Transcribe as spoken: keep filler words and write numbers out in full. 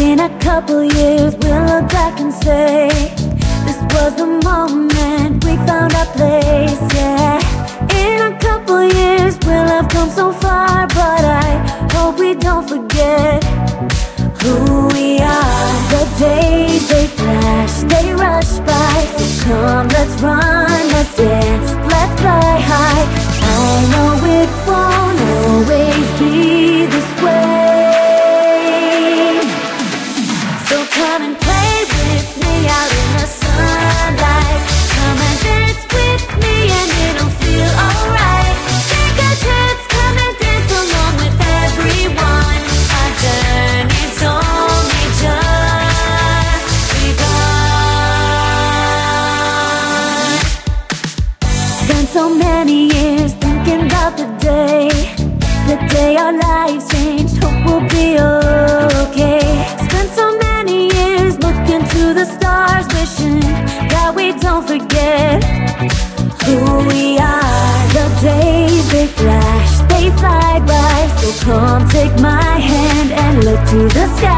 In a couple years we'll look back and say, this was the moment we found our place, yeah. In a couple years we'll have come so far, but I hope we don't forget who we are. The days, they flash, they rush by. So come, let's run, let's dance, let's fly high. I know it won't always be this way. So come and play with me out in the sunlight. Come and dance with me and it'll feel alright. Take a chance, come and dance along with everyone. Our journey's only just begun. Spent so many years thinking about the day, the day our lives changed, hope we'll be okay. Spent so many years looking to the stars, wishing that we don't forget who we are. The days, they flash, they fly by. So come take my hand and look to the sky.